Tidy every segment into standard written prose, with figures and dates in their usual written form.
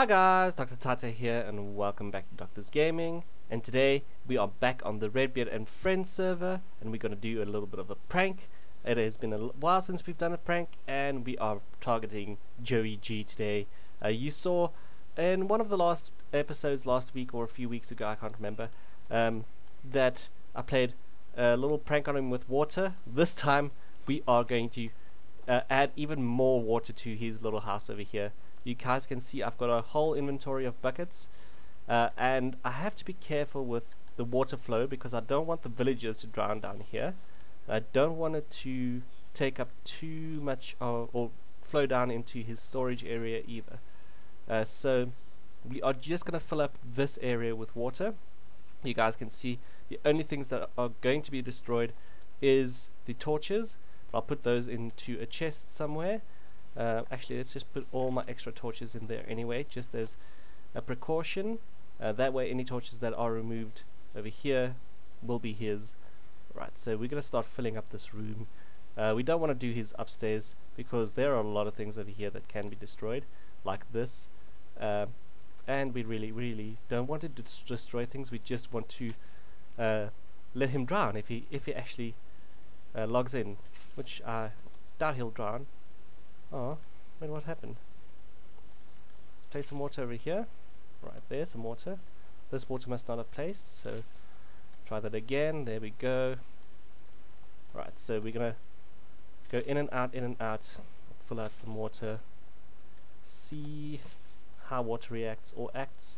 Hi guys, Dr. Tata here and welcome back to Doctor's Gaming, and today we are back on the Redbeard and Friends server and we're going to do a little bit of a prank. It has been a while since we've done a prank and we are targeting Joey G today. You saw in one of the last episodes last week or a few weeks ago, I can't remember, that I played a little prank on him with water. This time we are going to add even more water to his little house over here. You guys can see I've got a whole inventory of buckets, and I have to be careful with the water flow because I don't want the villagers to drown down here. I don't want it to take up too much or flow down into his storage area either. So we are just going to fill up this area with water. You guys can see the only things that are going to be destroyed is the torches. I'll put those into a chest somewhere. Actually, let's just put all my extra torches in there anyway, just as a precaution. That way any torches that are removed over here will be his. Right, so we're going to start filling up this room. We don't want to do his upstairs because there are a lot of things over here that can be destroyed, like this. And we really don't want to destroy things. We just want to let him drown if he actually logs in, which I doubt he'll drown. Oh, wait, what happened? Place some water over here. Right, there's some water. This water must not have placed, so try that again. There we go. Right, so we're gonna go in and out, fill out the water, see how water reacts or acts.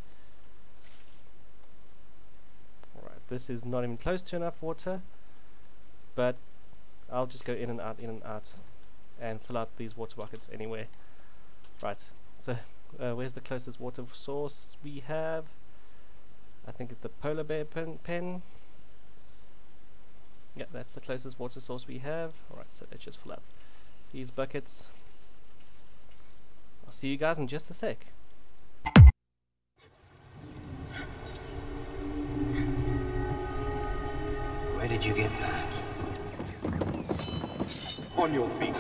Alright, this is not even close to enough water, but I'll just go in and out and fill up these water buckets anyway. Right, so where's the closest water source we have? I think it's the polar bear pen. Yeah, that's the closest water source we have. Alright, so let's just fill up these buckets. I'll see you guys in just a sec. Where did you get that? On your feet.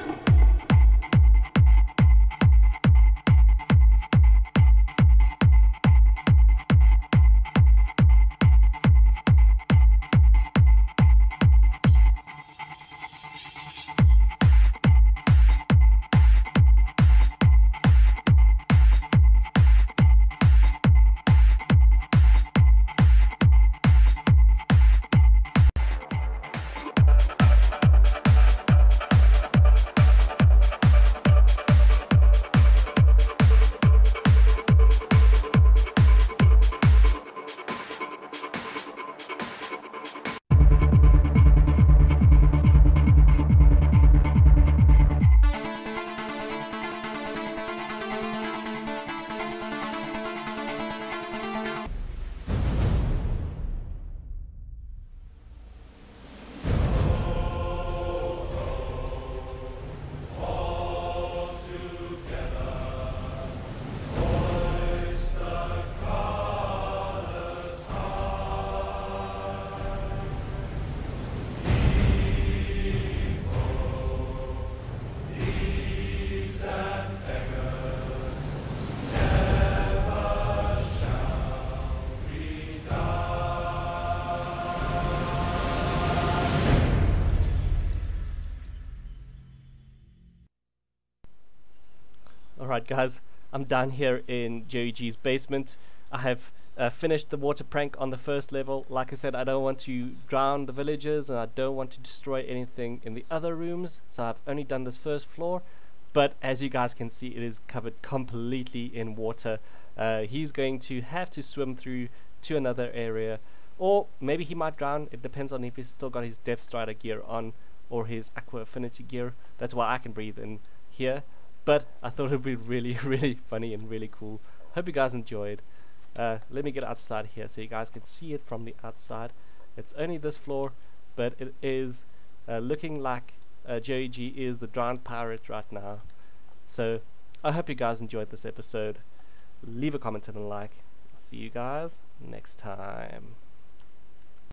Alright guys, I'm down here in Joey G's basement. I have finished the water prank on the first level. Like I said, I don't want to drown the villagers and I don't want to destroy anything in the other rooms, so I've only done this first floor. But as you guys can see, it is covered completely in water. He's going to have to swim through to another area, or maybe he might drown. It depends on if he's still got his depth strider gear on or his aqua affinity gear. That's why I can breathe in here. But I thought it would be really funny and really cool. Hope you guys enjoyed. Let me get outside here so you guys can see it from the outside. It's only this floor, but it is looking like Joey G is the drowned pirate right now. So I hope you guys enjoyed this episode. Leave a comment and a like. I'll see you guys next time.